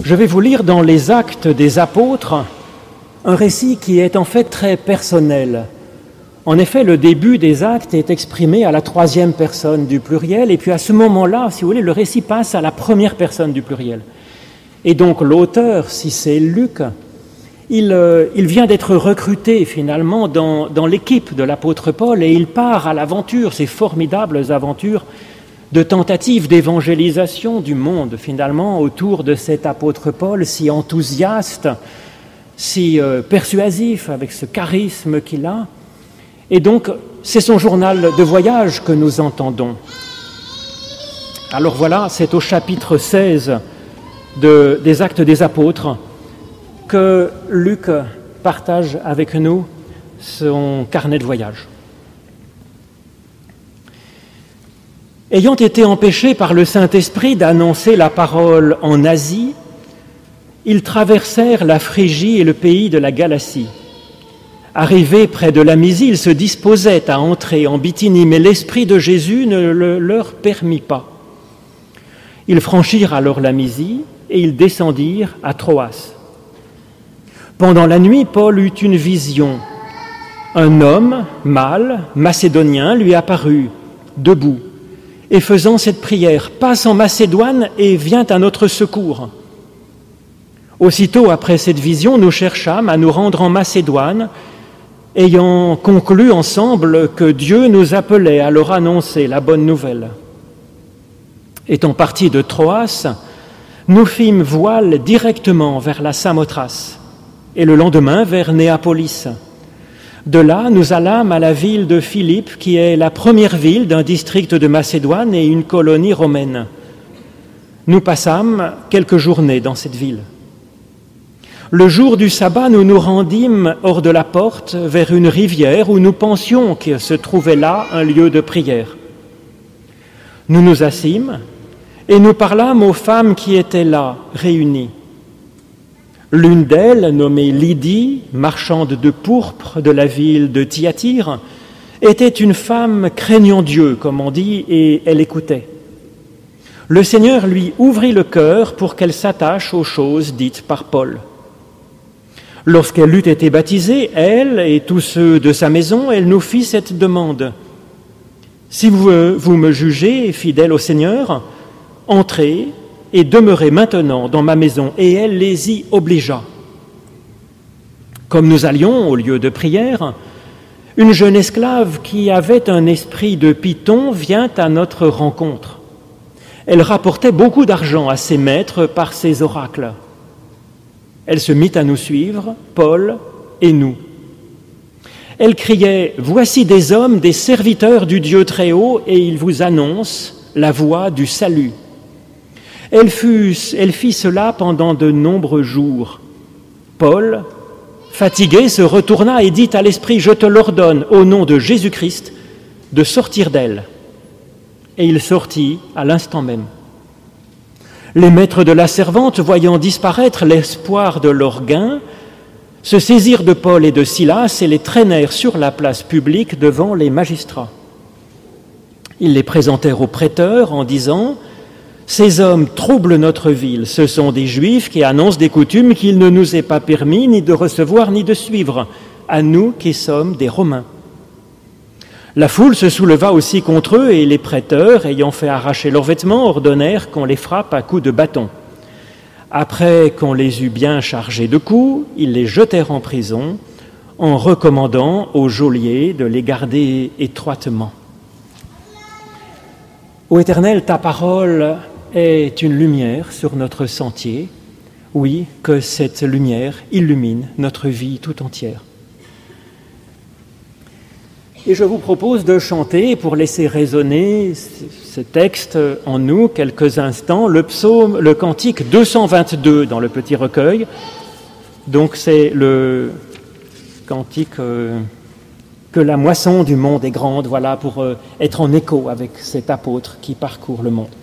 Je vais vous lire dans les Actes des Apôtres un récit qui est en fait très personnel. En effet, le début des Actes est exprimé à la troisième personne du pluriel, et puis à ce moment-là, si vous voulez, le récit passe à la première personne du pluriel. Et donc l'auteur, si c'est Luc, il vient d'être recruté finalement dans l'équipe de l'apôtre Paul, et il part à l'aventure, ces formidables aventures de tentatives d'évangélisation du monde, finalement, autour de cet apôtre Paul, si enthousiaste, si persuasif, avec ce charisme qu'il a. Et donc, c'est son journal de voyage que nous entendons. Alors voilà, c'est au chapitre 16 des Actes des Apôtres que Luc partage avec nous son carnet de voyage. Ayant été empêchés par le Saint-Esprit d'annoncer la parole en Asie, ils traversèrent la Phrygie et le pays de la Galatie. Arrivés près de la Mysie, ils se disposaient à entrer en Bithynie, mais l'Esprit de Jésus ne le leur permit pas. Ils franchirent alors la Mysie et ils descendirent à Troas. Pendant la nuit, Paul eut une vision. Un homme, mâle, macédonien, lui apparut, debout, et faisant cette prière, « Passe en Macédoine et viens à notre secours. » Aussitôt après cette vision, nous cherchâmes à nous rendre en Macédoine, ayant conclu ensemble que Dieu nous appelait à leur annoncer la bonne nouvelle. Étant partis de Troas, nous fîmes voile directement vers la Samothrace, et le lendemain vers Néapolis. De là, nous allâmes à la ville de Philippe, qui est la première ville d'un district de Macédoine et une colonie romaine. Nous passâmes quelques journées dans cette ville. Le jour du sabbat, nous nous rendîmes hors de la porte vers une rivière où nous pensions que se trouvait là un lieu de prière. Nous nous assîmes et nous parlâmes aux femmes qui étaient là, réunies. L'une d'elles, nommée Lydie, marchande de pourpre de la ville de Thyatire, était une femme craignant Dieu, comme on dit, et elle écoutait. Le Seigneur lui ouvrit le cœur pour qu'elle s'attache aux choses dites par Paul. Lorsqu'elle eut été baptisée, elle et tous ceux de sa maison, elle nous fit cette demande. « Si vous me jugez fidèle au Seigneur, entrez et demeurez maintenant dans ma maison. » Et elle les y obligea. Comme nous allions au lieu de prière, une jeune esclave qui avait un esprit de python vient à notre rencontre. Elle rapportait beaucoup d'argent à ses maîtres par ses oracles. Elle se mit à nous suivre, Paul et nous. Elle criait « Voici des hommes, des serviteurs du Dieu très haut, et ils vous annoncent la voie du salut. » Elle fit cela pendant de nombreux jours. Paul, fatigué, se retourna et dit à l'esprit « Je te l'ordonne, au nom de Jésus-Christ, de sortir d'elle. » Et il sortit à l'instant même. Les maîtres de la servante, voyant disparaître l'espoir de leur gain, se saisirent de Paul et de Silas et les traînèrent sur la place publique devant les magistrats. Ils les présentèrent au prêteur en disant « Ces hommes troublent notre ville. Ce sont des Juifs qui annoncent des coutumes qu'il ne nous est pas permis ni de recevoir ni de suivre, à nous qui sommes des Romains. » La foule se souleva aussi contre eux et les prêteurs, ayant fait arracher leurs vêtements, ordonnèrent qu'on les frappe à coups de bâton. Après qu'on les eut bien chargés de coups, ils les jetèrent en prison en recommandant au geôlier de les garder étroitement. Ô Éternel, ta parole est une lumière sur notre sentier. Oui, que cette lumière illumine notre vie tout entière. Et je vous propose de chanter, pour laisser résonner ce texte en nous quelques instants, le cantique 222 dans le petit recueil. Donc c'est le cantique que la moisson du monde est grande, voilà, pour être en écho avec cet apôtre qui parcourt le monde.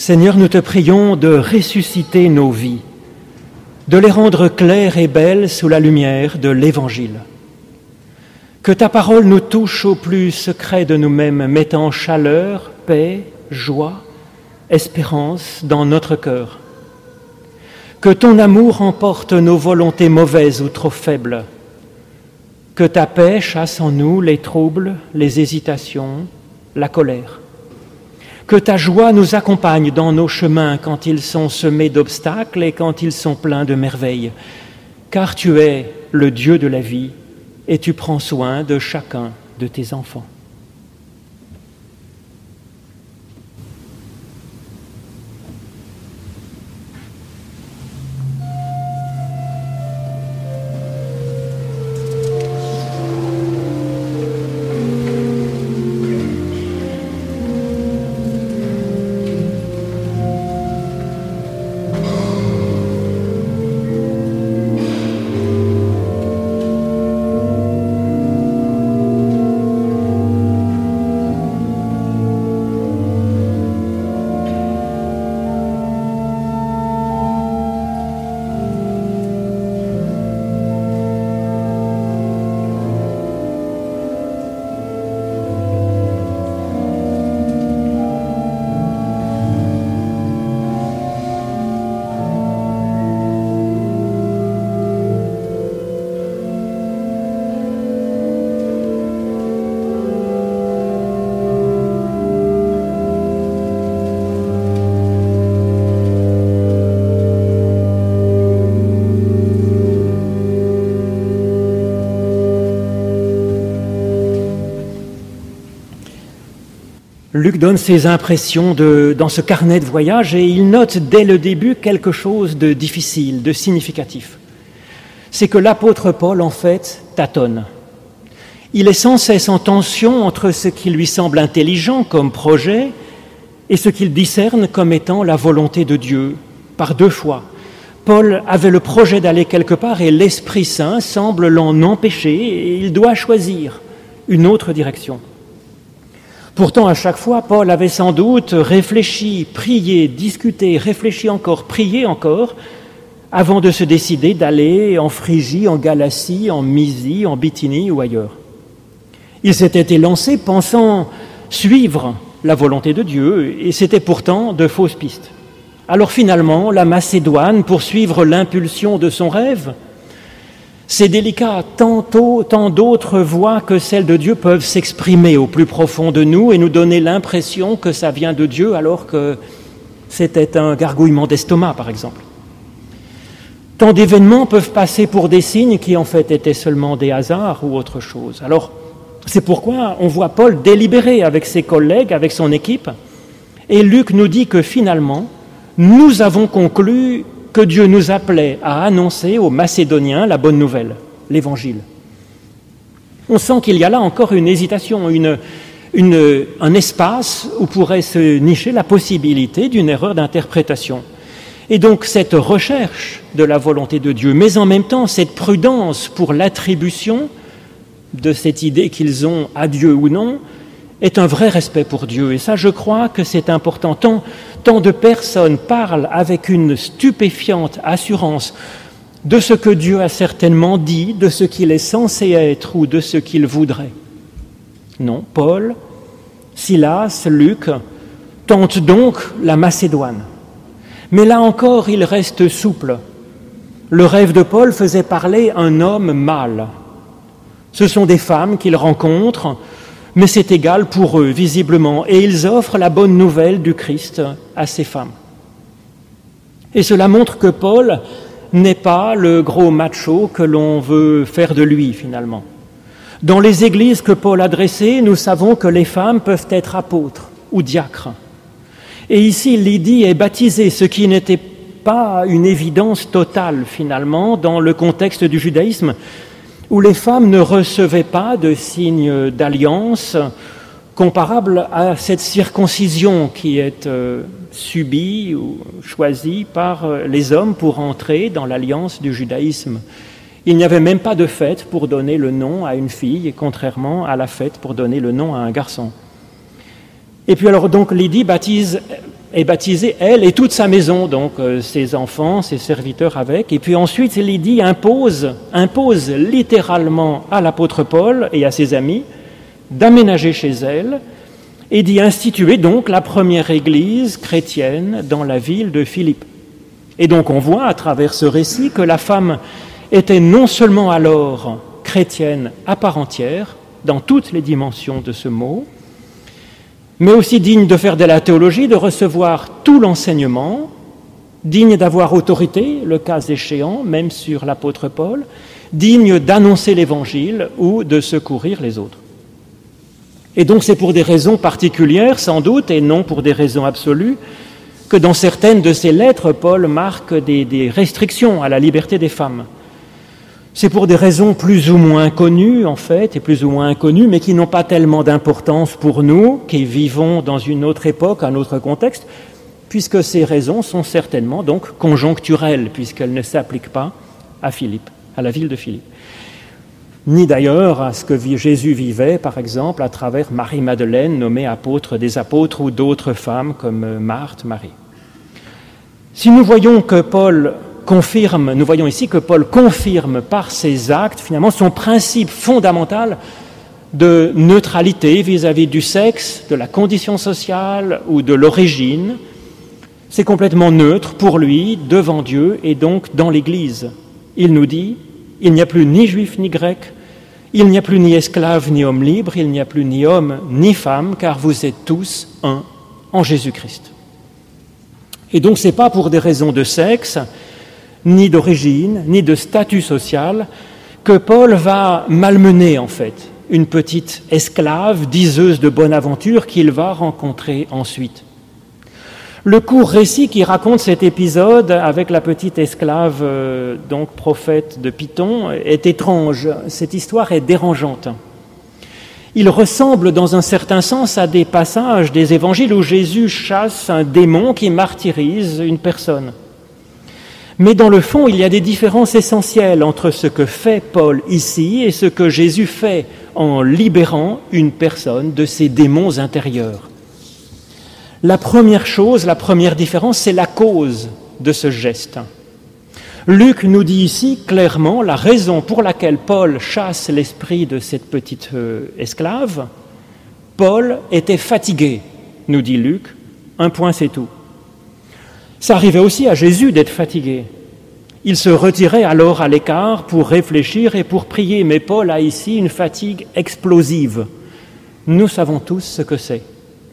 Seigneur, nous te prions de ressusciter nos vies, de les rendre claires et belles sous la lumière de l'Évangile. Que ta parole nous touche au plus secret de nous-mêmes, mettant chaleur, paix, joie, espérance dans notre cœur. Que ton amour emporte nos volontés mauvaises ou trop faibles. Que ta paix chasse en nous les troubles, les hésitations, la colère. Que ta joie nous accompagne dans nos chemins quand ils sont semés d'obstacles et quand ils sont pleins de merveilles. Car tu es le Dieu de la vie et tu prends soin de chacun de tes enfants. Luc donne ses impressions dans ce carnet de voyage et il note dès le début quelque chose de difficile, de significatif. C'est que l'apôtre Paul, en fait, tâtonne. Il est sans cesse en tension entre ce qui lui semble intelligent comme projet et ce qu'il discerne comme étant la volonté de Dieu. Par 2 fois, Paul avait le projet d'aller quelque part et l'Esprit Saint semble l'en empêcher et il doit choisir une autre direction. Pourtant, à chaque fois, Paul avait sans doute réfléchi, prié, discuté, réfléchi encore, prié encore, avant de se décider d'aller en Phrygie, en Galatie, en Mysie, en Bithynie ou ailleurs. Il s'était élancé pensant suivre la volonté de Dieu, et c'était pourtant de fausses pistes. Alors finalement, la Macédoine, pour suivre l'impulsion de son rêve, c'est délicat, tant d'autres voix que celles de Dieu peuvent s'exprimer au plus profond de nous et nous donner l'impression que ça vient de Dieu alors que c'était un gargouillement d'estomac, par exemple. Tant d'événements peuvent passer pour des signes qui en fait étaient seulement des hasards ou autre chose. Alors, c'est pourquoi on voit Paul délibérer avec ses collègues, avec son équipe, et Luc nous dit que finalement, nous avons conclu que Dieu nous appelait à annoncer aux Macédoniens la bonne nouvelle, l'Évangile. On sent qu'il y a là encore une hésitation, un espace où pourrait se nicher la possibilité d'une erreur d'interprétation. Et donc cette recherche de la volonté de Dieu, mais en même temps cette prudence pour l'attribution de cette idée qu'ils ont à Dieu ou non, est un vrai respect pour Dieu. Et ça, je crois que c'est important. Tant de personnes parlent avec une stupéfiante assurance de ce que Dieu a certainement dit, de ce qu'il est censé être ou de ce qu'il voudrait. Non, Paul, Silas, Luc tentent donc la Macédoine. Mais là encore, il reste souple. Le rêve de Paul faisait parler un homme mâle. Ce sont des femmes qu'il rencontre, mais c'est égal pour eux, visiblement, et ils offrent la bonne nouvelle du Christ à ces femmes. Et cela montre que Paul n'est pas le gros macho que l'on veut faire de lui, finalement. Dans les églises que Paul adressait, nous savons que les femmes peuvent être apôtres ou diacres. Et ici, Lydie est baptisée, ce qui n'était pas une évidence totale, finalement, dans le contexte du judaïsme, où les femmes ne recevaient pas de signe d'alliance comparable à cette circoncision qui est subie ou choisie par les hommes pour entrer dans l'alliance du judaïsme. Il n'y avait même pas de fête pour donner le nom à une fille, contrairement à la fête pour donner le nom à un garçon. Et puis alors donc Lydie est baptisée, elle et toute sa maison, donc ses enfants, ses serviteurs avec. Et puis ensuite Lydie impose littéralement à l'apôtre Paul et à ses amis d'aménager chez elle et d'y instituer donc la première église chrétienne dans la ville de Philippe. Et donc on voit à travers ce récit que la femme était non seulement alors chrétienne à part entière, dans toutes les dimensions de ce mot, mais aussi digne de faire de la théologie, de recevoir tout l'enseignement, digne d'avoir autorité, le cas échéant, même sur l'apôtre Paul, digne d'annoncer l'Évangile ou de secourir les autres. Et donc c'est pour des raisons particulières, sans doute, et non pour des raisons absolues, que dans certaines de ses lettres, Paul marque des restrictions à la liberté des femmes. C'est pour des raisons plus ou moins connues, en fait, et plus ou moins inconnues, mais qui n'ont pas tellement d'importance pour nous, qui vivons dans une autre époque, un autre contexte, puisque ces raisons sont certainement donc conjoncturelles, puisqu'elles ne s'appliquent pas à Philippe, à la ville de Philippe. Ni d'ailleurs à ce que Jésus vivait, par exemple, à travers Marie-Madeleine, nommée apôtre des apôtres, ou d'autres femmes comme Marthe, Marie. Si nous voyons ici que Paul confirme par ses actes, finalement, son principe fondamental de neutralité vis-à-vis du sexe, de la condition sociale ou de l'origine. C'est complètement neutre pour lui, devant Dieu et donc dans l'Église. Il nous dit: il n'y a plus ni juif ni grec, il n'y a plus ni esclave ni homme libre, il n'y a plus ni homme ni femme, car vous êtes tous un en Jésus-Christ. Et donc ce n'est pas pour des raisons de sexe, ni d'origine, ni de statut social, que Paul va malmener en fait une petite esclave, diseuse de bonne aventure qu'il va rencontrer ensuite. Le court récit qui raconte cet épisode avec la petite esclave, donc prophète de Python, est étrange. Cette histoire est dérangeante. Il ressemble dans un certain sens à des passages des évangiles où Jésus chasse un démon qui martyrise une personne. Mais dans le fond, il y a des différences essentielles entre ce que fait Paul ici et ce que Jésus fait en libérant une personne de ses démons intérieurs. La première chose, la première différence, c'est la cause de ce geste. Luc nous dit ici clairement la raison pour laquelle Paul chasse l'esprit de cette petite esclave. Paul était fatigué, nous dit Luc. Un point, c'est tout. Ça arrivait aussi à Jésus d'être fatigué. Il se retirait alors à l'écart pour réfléchir et pour prier, mais Paul a ici une fatigue explosive. Nous savons tous ce que c'est.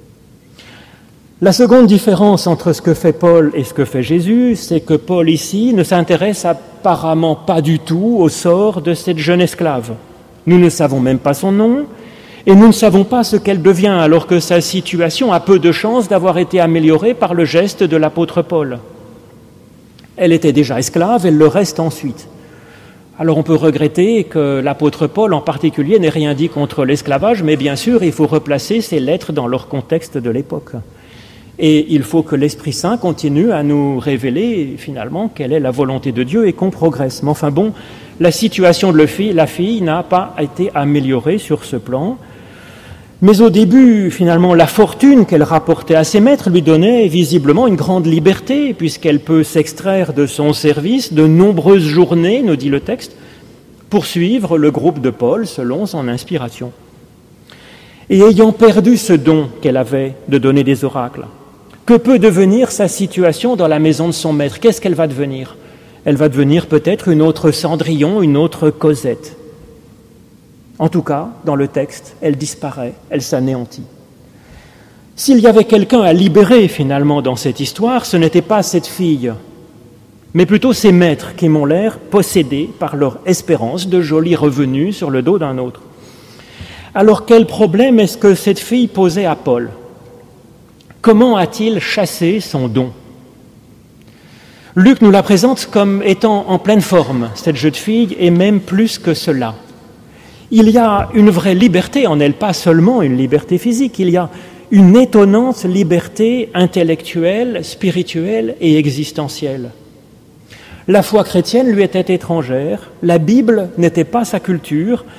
La seconde différence entre ce que fait Paul et ce que fait Jésus, c'est que Paul ici ne s'intéresse apparemment pas du tout au sort de cette jeune esclave. Nous ne savons même pas son nom et nous ne savons pas ce qu'elle devient, alors que sa situation a peu de chances d'avoir été améliorée par le geste de l'apôtre Paul. Elle était déjà esclave, elle le reste ensuite. Alors on peut regretter que l'apôtre Paul en particulier n'ait rien dit contre l'esclavage, mais bien sûr il faut replacer ces lettres dans leur contexte de l'époque. Et il faut que l'Esprit Saint continue à nous révéler finalement quelle est la volonté de Dieu et qu'on progresse. Mais enfin bon, la situation de la fille n'a pas été améliorée sur ce plan. Mais au début, finalement, la fortune qu'elle rapportait à ses maîtres lui donnait visiblement une grande liberté, puisqu'elle peut s'extraire de son service de nombreuses journées, nous dit le texte, pour suivre le groupe de Paul selon son inspiration. Et ayant perdu ce don qu'elle avait de donner des oracles, que peut devenir sa situation dans la maison de son maître? Qu'est-ce qu'elle va devenir? Elle va devenir peut-être une autre Cendrillon, une autre Cosette. En tout cas, dans le texte, elle disparaît, elle s'anéantit. S'il y avait quelqu'un à libérer finalement dans cette histoire, ce n'était pas cette fille, mais plutôt ses maîtres qui m'ont l'air possédés par leur espérance de jolis revenus sur le dos d'un autre. Alors quel problème est-ce que cette fille posait à Paul? Comment a-t-il chassé son don? Luc nous la présente comme étant en pleine forme, cette jeune fille, et même plus que cela. Il y a une vraie liberté en elle, pas seulement une liberté physique, il y a une étonnante liberté intellectuelle, spirituelle et existentielle. La foi chrétienne lui était étrangère, la Bible n'était pas sa culture,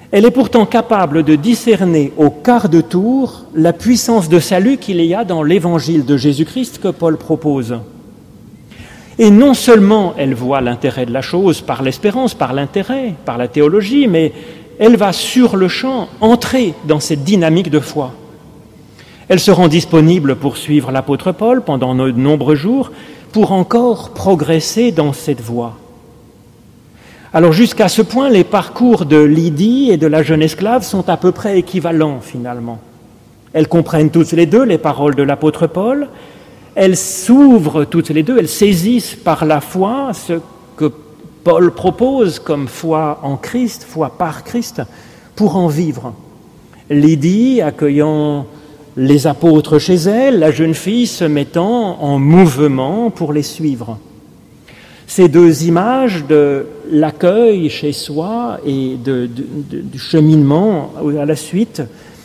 Elle est pourtant capable de discerner au quart de tour la puissance de salut qu'il y a dans l'évangile de Jésus-Christ que Paul propose. Et non seulement elle voit l'intérêt de la chose par l'espérance, par l'intérêt, par la théologie, mais elle va sur le champ entrer dans cette dynamique de foi. Elle se rend disponible pour suivre l'apôtre Paul pendant de nombreux jours, pour encore progresser dans cette voie. Alors jusqu'à ce point, les parcours de Lydie et de la jeune esclave sont à peu près équivalents finalement. Elles comprennent toutes les deux les paroles de l'apôtre Paul, elles s'ouvrent toutes les deux, elles saisissent par la foi ce que Paul propose comme foi en Christ, foi par Christ, pour en vivre. Lydie accueillant les apôtres chez elle, la jeune fille se mettant en mouvement pour les suivre. Ces deux images de l'accueil chez soi et du cheminement à la suite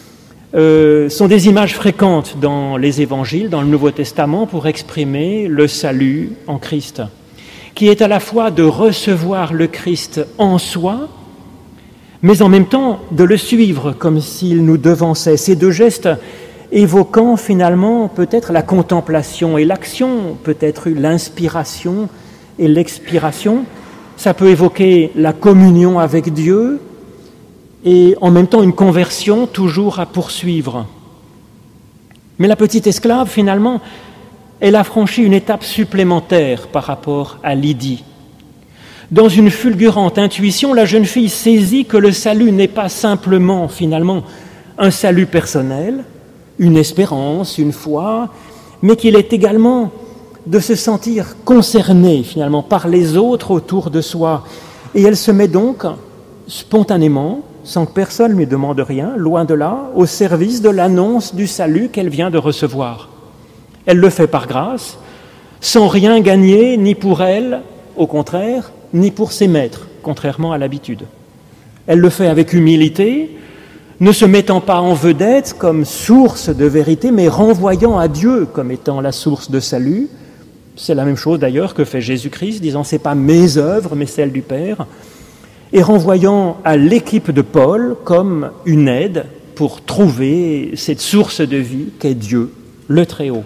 sont des images fréquentes dans les évangiles, dans le Nouveau Testament, pour exprimer le salut en Christ, qui est à la fois de recevoir le Christ en soi, mais en même temps de le suivre comme s'il nous devançait. Ces deux gestes évoquant finalement peut-être la contemplation et l'action, peut-être l'inspiration et l'expiration. Ça peut évoquer la communion avec Dieu et en même temps une conversion toujours à poursuivre. Mais la petite esclave, finalement, elle a franchi une étape supplémentaire par rapport à Lydie. Dans une fulgurante intuition, la jeune fille saisit que le salut n'est pas simplement, finalement, un salut personnel, une espérance, une foi, mais qu'il est également de se sentir concerné finalement par les autres autour de soi. Et elle se met donc spontanément, sans que personne ne lui demande rien, loin de là, au service de l'annonce du salut qu'elle vient de recevoir. Elle le fait par grâce, sans rien gagner, ni pour elle, au contraire, ni pour ses maîtres, contrairement à l'habitude. Elle le fait avec humilité, ne se mettant pas en vedette comme source de vérité, mais renvoyant à Dieu comme étant la source de salut. C'est la même chose d'ailleurs que fait Jésus-Christ, disant « c'est pas mes œuvres, mais celles du Père », et renvoyant à l'équipe de Paul comme une aide pour trouver cette source de vie qu'est Dieu, le Très-Haut.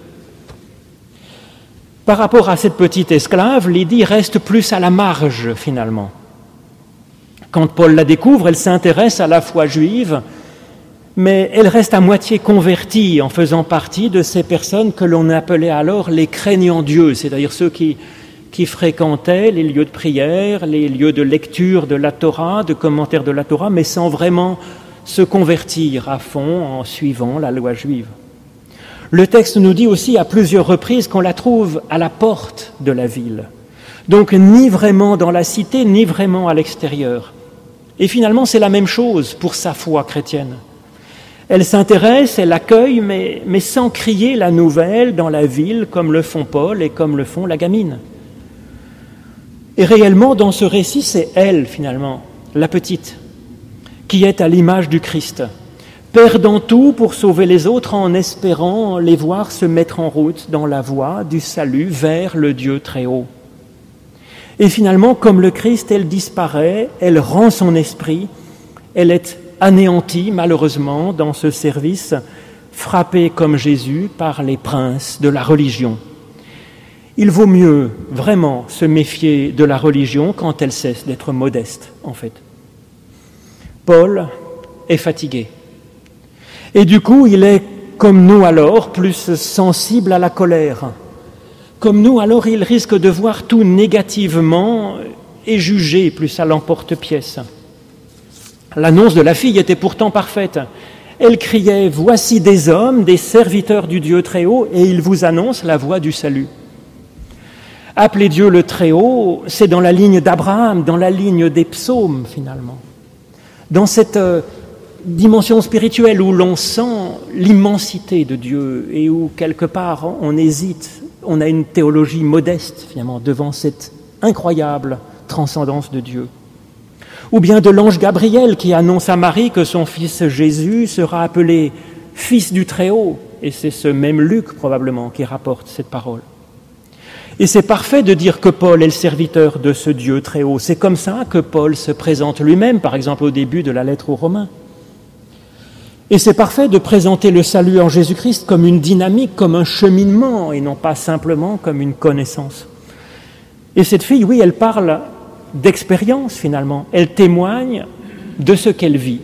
Par rapport à cette petite esclave, Lydie reste plus à la marge finalement. Quand Paul la découvre, elle s'intéresse à la foi juive, mais elle reste à moitié convertie en faisant partie de ces personnes que l'on appelait alors les craignants Dieu, c'est-à-dire ceux qui fréquentaient les lieux de prière, les lieux de lecture de la Torah, de commentaires de la Torah, mais sans vraiment se convertir à fond en suivant la loi juive. Le texte nous dit aussi à plusieurs reprises qu'on la trouve à la porte de la ville, donc ni vraiment dans la cité, ni vraiment à l'extérieur. Et finalement, c'est la même chose pour sa foi chrétienne. Elle s'intéresse, elle accueille, mais sans crier la nouvelle dans la ville comme le font Paul et comme le font la gamine. Et réellement, dans ce récit, c'est elle, finalement, la petite, qui est à l'image du Christ, perdant tout pour sauver les autres en espérant les voir se mettre en route dans la voie du salut vers le Dieu très haut. Et finalement, comme le Christ, elle disparaît, elle rend son esprit, elle est anéantie malheureusement dans ce service, frappée comme Jésus par les princes de la religion. Il vaut mieux vraiment se méfier de la religion quand elle cesse d'être modeste, en fait. Paul est fatigué. Et du coup, il est, comme nous alors, plus sensible à la colère. Comme nous, alors, il risque de voir tout négativement et juger plus à l'emporte-pièce. L'annonce de la fille était pourtant parfaite. Elle criait « Voici des hommes, des serviteurs du Dieu Très-Haut, et ils vous annoncent la voie du salut. » Appeler Dieu le Très-Haut, c'est dans la ligne d'Abraham, dans la ligne des psaumes, finalement. Dans cette dimension spirituelle où l'on sent l'immensité de Dieu et où, quelque part, on hésite, on a une théologie modeste, finalement, devant cette incroyable transcendance de Dieu. Ou bien de l'ange Gabriel qui annonce à Marie que son fils Jésus sera appelé fils du Très-Haut, et c'est ce même Luc, probablement, qui rapporte cette parole. Et c'est parfait de dire que Paul est le serviteur de ce Dieu très haut. C'est comme ça que Paul se présente lui-même, par exemple au début de la lettre aux Romains. Et c'est parfait de présenter le salut en Jésus-Christ comme une dynamique, comme un cheminement, et non pas simplement comme une connaissance. Et cette fille, oui, elle parle d'expérience finalement. Elle témoigne de ce qu'elle vit.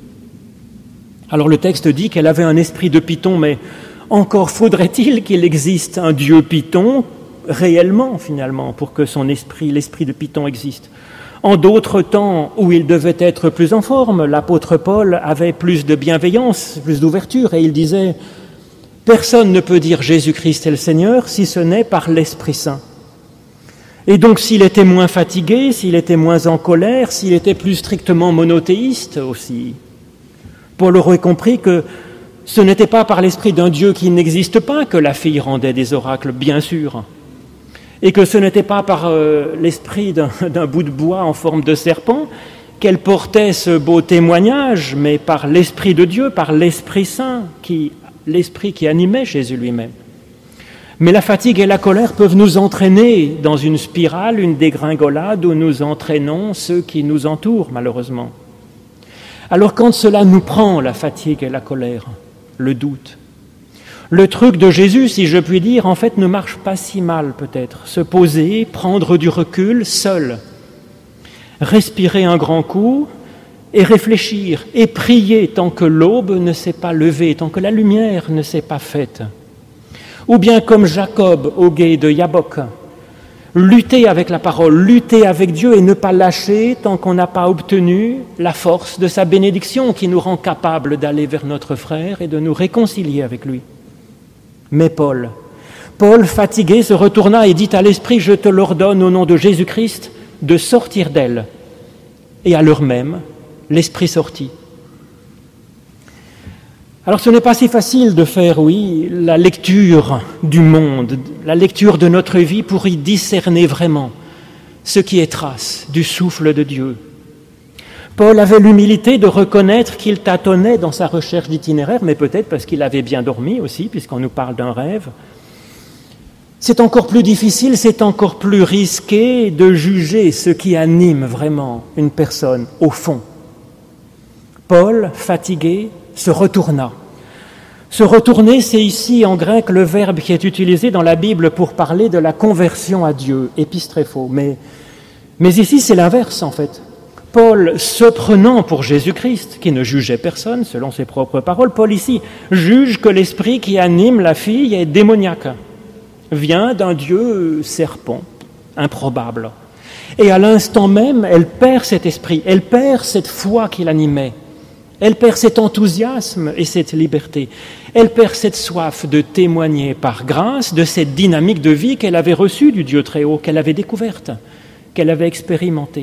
Alors le texte dit qu'elle avait un esprit de Python, mais encore faudrait-il qu'il existe un Dieu Python réellement finalement pour que son esprit, l'esprit de Python existe. En d'autres temps où il devait être plus en forme, l'apôtre Paul avait plus de bienveillance, plus d'ouverture, et il disait « Personne ne peut dire Jésus-Christ est le Seigneur si ce n'est par l'Esprit Saint ». Et donc s'il était moins fatigué, s'il était moins en colère, s'il était plus strictement monothéiste aussi, Paul aurait compris que ce n'était pas par l'esprit d'un Dieu qui n'existe pas que la fille rendait des oracles, bien sûr, et que ce n'était pas par l'esprit d'un bout de bois en forme de serpent qu'elle portait ce beau témoignage, mais par l'Esprit de Dieu, par l'Esprit Saint, l'Esprit qui animait Jésus lui-même. Mais la fatigue et la colère peuvent nous entraîner dans une spirale, une dégringolade où nous entraînons ceux qui nous entourent, malheureusement. Alors quand cela nous prend, la fatigue et la colère, le doute, le truc de Jésus, si je puis dire, en fait ne marche pas si mal peut-être. Se poser, prendre du recul, seul, respirer un grand coup et réfléchir et prier tant que l'aube ne s'est pas levée, tant que la lumière ne s'est pas faite. Ou bien comme Jacob au gué de Yabok, lutter avec la parole, lutter avec Dieu et ne pas lâcher tant qu'on n'a pas obtenu la force de sa bénédiction qui nous rend capables d'aller vers notre frère et de nous réconcilier avec lui. Mais Paul, fatigué, se retourna et dit à l'esprit « Je te l'ordonne au nom de Jésus-Christ de sortir d'elle. » Et à l'heure même, l'esprit sortit. Alors ce n'est pas si facile de faire, oui, la lecture du monde, la lecture de notre vie pour y discerner vraiment ce qui est trace du souffle de Dieu. Paul avait l'humilité de reconnaître qu'il tâtonnait dans sa recherche d'itinéraire, mais peut-être parce qu'il avait bien dormi aussi, puisqu'on nous parle d'un rêve. C'est encore plus difficile, c'est encore plus risqué de juger ce qui anime vraiment une personne au fond. Paul, fatigué, se retourna. Se retourner, c'est ici en grec le verbe qui est utilisé dans la Bible pour parler de la conversion à Dieu, épistréphos. Mais ici, c'est l'inverse en fait. Paul, se prenant pour Jésus-Christ, qui ne jugeait personne selon ses propres paroles, Paul ici juge que l'esprit qui anime la fille est démoniaque, vient d'un Dieu serpent, improbable. Et à l'instant même, elle perd cet esprit, elle perd cette foi qui l'animait, elle perd cet enthousiasme et cette liberté, elle perd cette soif de témoigner par grâce de cette dynamique de vie qu'elle avait reçue du Dieu très haut, qu'elle avait découverte, qu'elle avait expérimentée.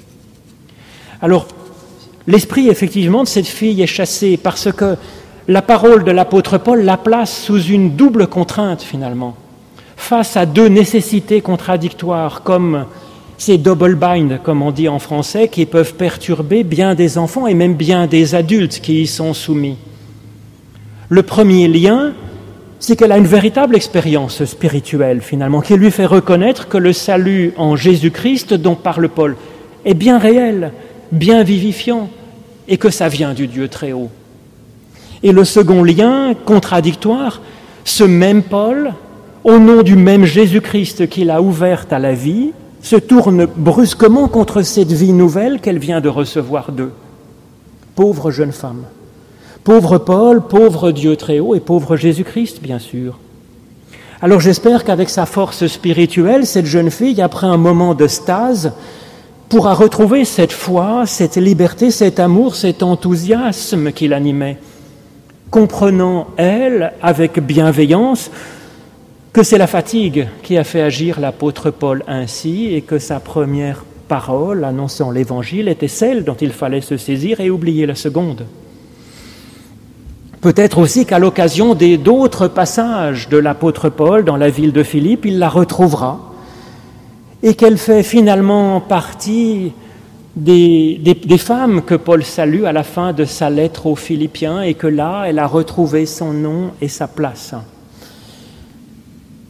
Alors, l'esprit, effectivement, de cette fille est chassé parce que la parole de l'apôtre Paul la place sous une double contrainte, finalement, face à deux nécessités contradictoires, comme ces double bind, comme on dit en français, qui peuvent perturber bien des enfants et même bien des adultes qui y sont soumis. Le premier lien, c'est qu'elle a une véritable expérience spirituelle, finalement, qui lui fait reconnaître que le salut en Jésus-Christ, dont parle Paul, est bien réel, bien vivifiant, et que ça vient du Dieu très haut. Et le second lien, contradictoire, ce même Paul, au nom du même Jésus-Christ qui l'a ouverte à la vie, se tourne brusquement contre cette vie nouvelle qu'elle vient de recevoir d'eux. Pauvre jeune femme, pauvre Paul, pauvre Dieu très haut et pauvre Jésus-Christ, bien sûr. Alors j'espère qu'avec sa force spirituelle, cette jeune fille, après un moment de stase, pourra retrouver cette foi, cette liberté, cet amour, cet enthousiasme qui l'animait, comprenant, elle, avec bienveillance, que c'est la fatigue qui a fait agir l'apôtre Paul ainsi et que sa première parole annonçant l'Évangile était celle dont il fallait se saisir et oublier la seconde. Peut-être aussi qu'à l'occasion d'autres passages de l'apôtre Paul dans la ville de Philippe, il la retrouvera et qu'elle fait finalement partie des femmes que Paul salue à la fin de sa lettre aux Philippiens et que là, elle a retrouvé son nom et sa place.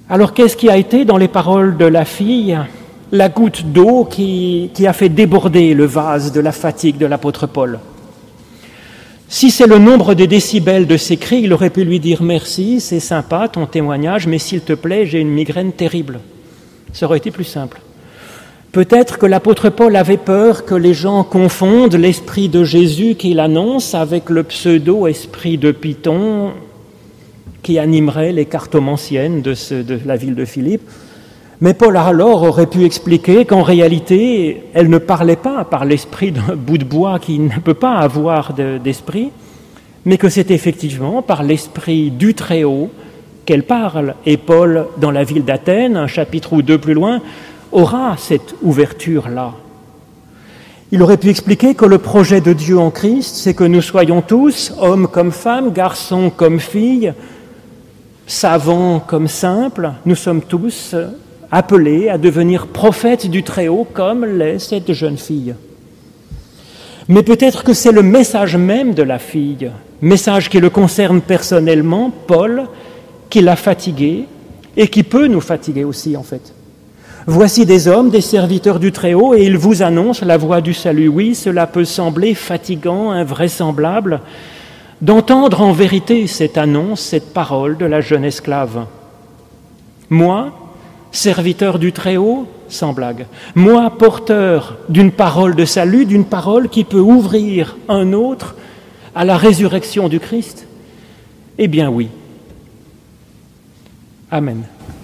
Alors qu'est-ce qui a été dans les paroles de la fille la goutte d'eau qui a fait déborder le vase de la fatigue de l'apôtre Paul? Si c'est le nombre des décibels de ses cris, il aurait pu lui dire « Merci, c'est sympa ton témoignage, mais s'il te plaît, j'ai une migraine terrible ». Ça aurait été plus simple. Peut-être que l'apôtre Paul avait peur que les gens confondent l'esprit de Jésus qu'il annonce avec le pseudo-esprit de Python qui animerait les cartomanciennes de la ville de Philippe. Mais Paul alors aurait pu expliquer qu'en réalité, elle ne parlait pas par l'esprit d'un bout de bois qui ne peut pas avoir d'esprit, mais que c'est effectivement par l'esprit du Très-Haut qu'elle parle. Et Paul, dans la ville d'Athènes, un chapitre ou deux plus loin, aura cette ouverture-là. Il aurait pu expliquer que le projet de Dieu en Christ, c'est que nous soyons tous, hommes comme femmes, garçons comme filles, savants comme simples, nous sommes tous appelés à devenir prophètes du Très-Haut comme l'est cette jeune fille. Mais peut-être que c'est le message même de la fille, message qui le concerne personnellement, Paul, qui l'a fatigué et qui peut nous fatiguer aussi en fait. Voici des hommes, des serviteurs du Très-Haut, et ils vous annoncent la voie du salut. Oui, cela peut sembler fatigant, invraisemblable, d'entendre en vérité cette annonce, cette parole de la jeune esclave. Moi, serviteur du Très-Haut, sans blague, moi, porteur d'une parole de salut, d'une parole qui peut ouvrir un autre à la résurrection du Christ, eh bien oui. Amen.